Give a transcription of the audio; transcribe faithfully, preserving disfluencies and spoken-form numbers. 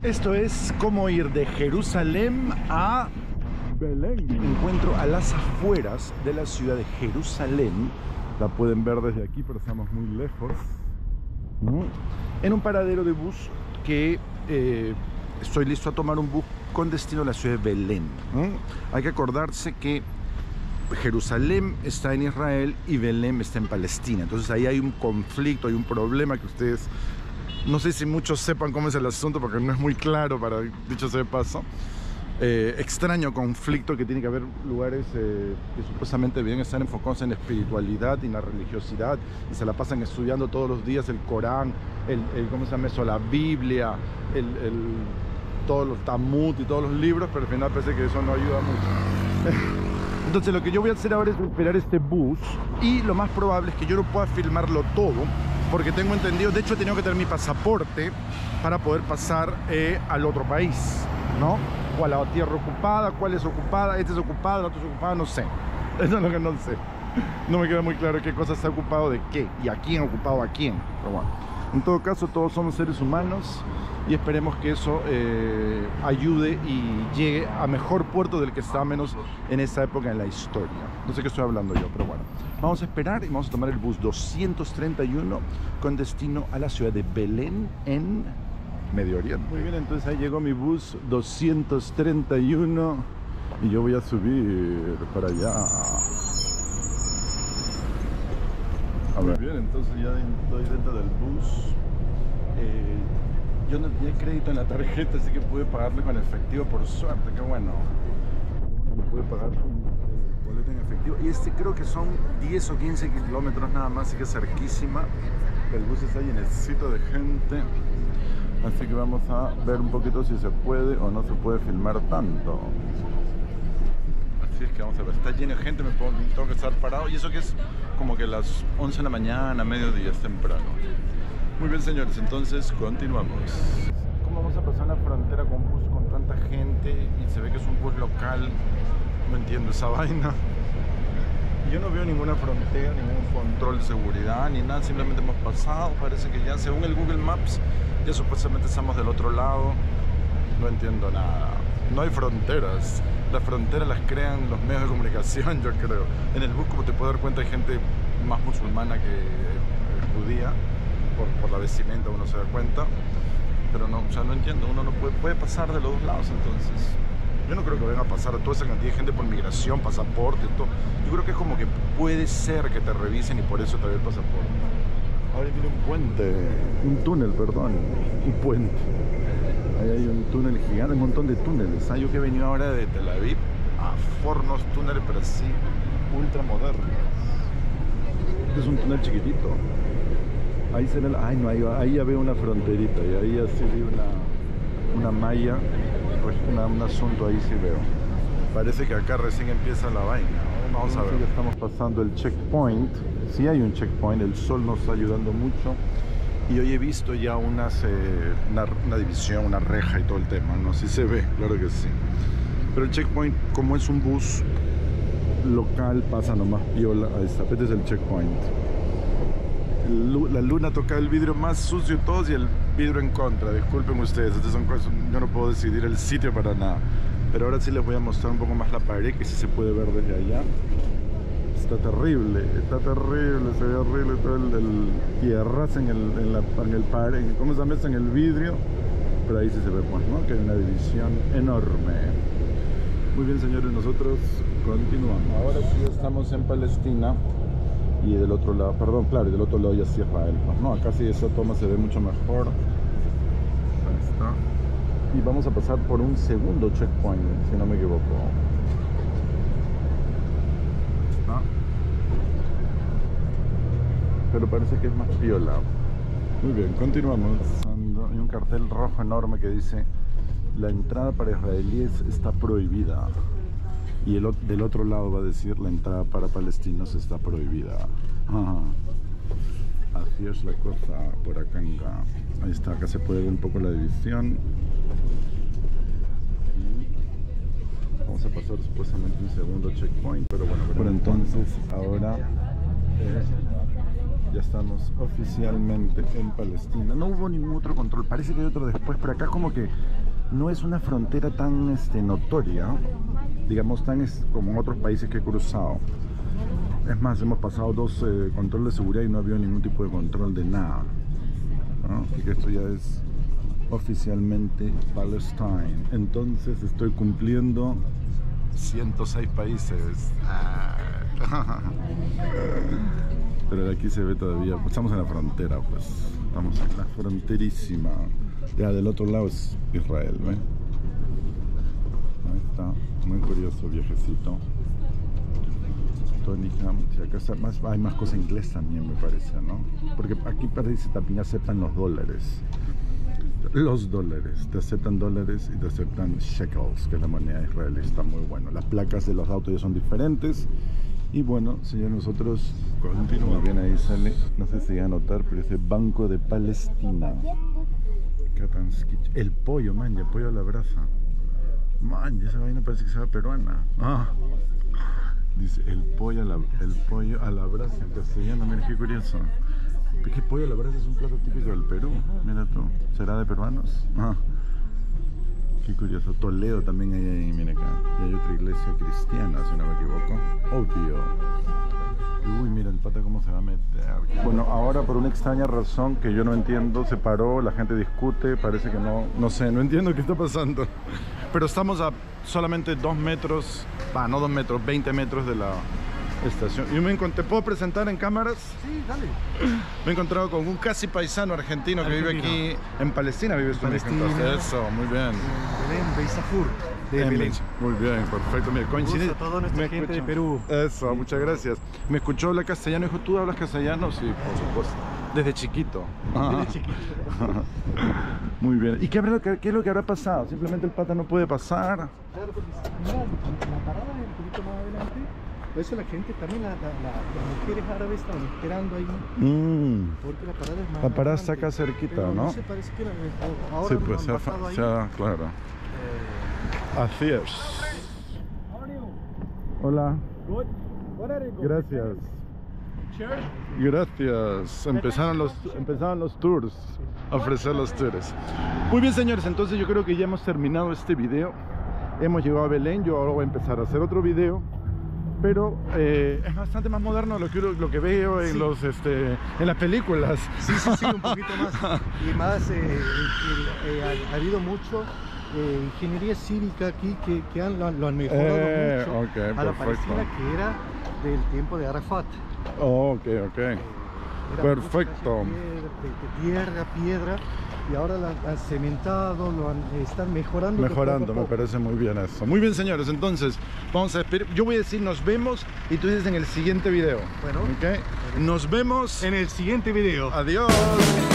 Esto es cómo ir de Jerusalén a Belén. Me encuentro a las afueras de la ciudad de Jerusalén. La pueden ver desde aquí, pero estamos muy lejos. ¿Mm? En un paradero de bus que eh, estoy listo a tomar un bus con destino a la ciudad de Belén. ¿Mm? Hay que acordarse que Jerusalén está en Israel y Belén está en Palestina. Entonces ahí hay un conflicto, hay un problema que ustedes... No sé si muchos sepan cómo es el asunto porque no es muy claro, para dicho sea de paso. Eh, extraño conflicto que tiene que haber lugares eh, que supuestamente bien están enfocados en la espiritualidad y en la religiosidad y se la pasan estudiando todos los días el Corán, el, el ¿cómo se llama eso? La Biblia, el, el, todos los Talmud y todos los libros, pero al final parece que eso no ayuda mucho. Entonces lo que yo voy a hacer ahora es esperar este bus y lo más probable es que yo no pueda filmarlo todo porque tengo entendido, de hecho he tenido que tener mi pasaporte para poder pasar eh, al otro país, ¿no? O a la tierra ocupada, cuál es ocupada, este es ocupado, el otro es ocupado, no sé. Eso es lo que no sé. No me queda muy claro qué cosa está ocupado de qué y a quién ocupado a quién. Pero bueno, en todo caso todos somos seres humanos y esperemos que eso eh, ayude y llegue a mejor puerto del que está menos en esa época en la historia. No sé qué estoy hablando yo, pero bueno. Vamos a esperar y vamos a tomar el bus doscientos treinta y uno con destino a la ciudad de Belén en Medio Oriente. Muy bien, entonces ahí llegó mi bus doscientos treinta y uno y yo voy a subir para allá. A ver, bien, entonces ya estoy dentro del bus. Eh, yo no tenía crédito en la tarjeta, así que pude pagarle con efectivo, por suerte, qué bueno. Pude pagar con boleto en efectivo. Y este creo que son diez o quince kilómetros nada más, así que cerquísima. El bus está llenecito de gente. Así que vamos a ver un poquito si se puede o no se puede filmar tanto. Así es que vamos a ver, está lleno de gente, me pongo, tengo que estar parado. Y eso que es como que las once de la mañana, mediodía, es temprano. Muy bien, señores, entonces continuamos. ¿Cómo vamos a pasar la frontera con un bus con tanta gente y se ve que es un bus local? No entiendo esa vaina. Yo no veo ninguna frontera, ningún control de seguridad, ni nada. Simplemente hemos pasado, parece que ya, según el Google Maps, ya supuestamente estamos del otro lado. No entiendo nada. No hay fronteras. Las fronteras las crean los medios de comunicación, yo creo. En el bus, como te puedo dar cuenta, hay gente más musulmana que eh, judía. Por, por la vestimenta uno se da cuenta, pero no, o sea, no entiendo, uno no puede, puede pasar de los dos lados. Entonces yo no creo que venga a pasar a toda esa cantidad de gente por migración, pasaporte, todo. Yo creo que es como que puede ser que te revisen y por eso te da el pasaporte. Ahora viene un puente, un túnel, perdón, un puente. Ahí hay un túnel gigante, un montón de túneles. Ah, yo que he venido ahora de Tel Aviv a Fornos, túneles, pero así ultra modernos. Este es un túnel chiquitito. Ahí se ve, la, ay no, ahí, ahí ya veo una fronterita y ahí así vi una, una malla, pues una, un asunto ahí sí veo. Parece que acá recién empieza la vaina. Vamos a ver. Ya estamos pasando el checkpoint. Sí hay un checkpoint, el sol nos está ayudando mucho. Y hoy he visto ya unas, eh, una, una división, una reja y todo el tema, ¿no? Sí se ve, claro que sí. Pero el checkpoint, como es un bus local, pasa nomás piola. Ahí está, este es el checkpoint. La luna toca el vidrio más sucio de todos y el vidrio en contra. Disculpen ustedes, estas son cosas, yo no puedo decidir el sitio para nada. Pero ahora sí les voy a mostrar un poco más la pared, que sí se puede ver desde allá. Está terrible, está terrible, se ve horrible todo el, el tierras en el, en la, en el pared, ¿cómo se llama? En el vidrio. Pero ahí sí se ve, pues, ¿no? Que hay una división enorme. Muy bien, señores, nosotros continuamos. Ahora sí estamos en Palestina. Y del otro lado, perdón, claro, y del otro lado ya sí Israel. Pues no, acá sí esa toma se ve mucho mejor. Ahí está. Y vamos a pasar por un segundo checkpoint, si no me equivoco. ¿Ah? Pero parece que es más piola. Muy bien, continuamos. Hay un cartel rojo enorme que dice: la entrada para israelíes está prohibida. Y el, del otro lado va a decir: la entrada para palestinos está prohibida. Ah, así es la cosa por acá. Ahí está, acá se puede ver un poco la división. Y vamos a pasar supuestamente un segundo checkpoint, pero bueno, pero entonces ahora eh, Ya estamos oficialmente en Palestina. No hubo ningún otro control, parece que hay otro después, pero acá como que no es una frontera tan este, notoria, digamos, tan es, como en otros países que he cruzado. Es más, hemos pasado dos eh, controles de seguridad y no había ningún tipo de control de nada, ¿no? Así que esto ya es oficialmente Palestine. Entonces estoy cumpliendo ciento seis países. Pero de aquí se ve todavía, pues estamos en la frontera, pues estamos en la fronterísima. Ya del otro lado es Israel, ¿ven? Ahí está, muy curioso viajecito. Tottenham, sí, acá está más, hay más cosas inglés también, me parece, ¿no? Porque aquí parece también aceptan los dólares. Los dólares, te aceptan dólares y te aceptan shekels, que es la moneda israelí. Está muy bueno. Las placas de los autos ya son diferentes. Y bueno, señor, nosotros continuamos. Bien, ahí sale, no sé si van a notar, pero dice Banco de Palestina. El pollo, man, el pollo a la brasa. Man, esa vaina parece que sea peruana. Ah. Dice el pollo a la, el pollo a la brasa en castellano, mira qué curioso. ¿Qué pollo a la brasa es un plato típico del Perú? Mira tú, ¿será de peruanos? Ah. Qué curioso. Toledo también hay ahí, mira acá. Y hay otra iglesia cristiana, si no me equivoco. Obvio. Uy, mira el pata cómo se va a meter. Bueno, ahora por una extraña razón que yo no entiendo, se paró, la gente discute, parece que no, no sé, no entiendo qué está pasando. Pero estamos a solamente dos metros, va, no dos metros, veinte metros de la estación. Yo me encontré, ¿puedo presentar en cámaras? Sí, dale. Me he encontrado con un casi paisano argentino, argentino. que vive aquí en Palestina, vive tú Palestina. Eso, muy bien. Belén, Beisafur, de en Belén. Muy bien, perfecto. Mira, coincide. A toda nuestra me gente escuchó. de Perú. Eso, sí, muchas gracias. Me escuchó hablar castellano y dijo, ¿tú hablas castellano? Sí, por supuesto. Desde chiquito. Desde chiquito. Muy bien. ¿Y qué, habrá, qué, qué es lo que habrá pasado? ¿Simplemente el pata no puede pasar? Claro, porque mira, la parada es un poquito más adelante. Por eso la gente también, la, la, la, las mujeres árabes estaban esperando ahí. Mm. Porque la parada es más La parada está adelante. acá cerquita, Pero ¿no? No se parece que era, ahora sí, pues se sea, ha ahí. sea, claro. Eh, Así es. Hola. Gracias. Gracias. Empezaron los, empezaron los tours, a ofrecer los tours. Muy bien, señores, entonces yo creo que ya hemos terminado este video. Hemos llegado a Belén, yo ahora voy a empezar a hacer otro video. Pero eh, es bastante más moderno lo que, lo que veo en, sí. los, este, en las películas. Sí, sí, sí, un poquito más. Y más, eh, eh, ha, ha habido mucho eh, ingeniería cívica aquí que, que han, lo, lo han mejorado eh, mucho okay, a la Palestina que era del tiempo de Arafat. Oh, ok, ok. Eh, perfecto. Piedra, piedra, piedra. Y ahora lo han cementado, lo han, están mejorando. Mejorando, poco a poco. Me parece muy bien eso. Muy bien, señores, entonces vamos a despedir. Yo voy a decir nos vemos y tú dices en el siguiente video. Bueno, ¿okay? Nos vemos en el siguiente video. Adiós.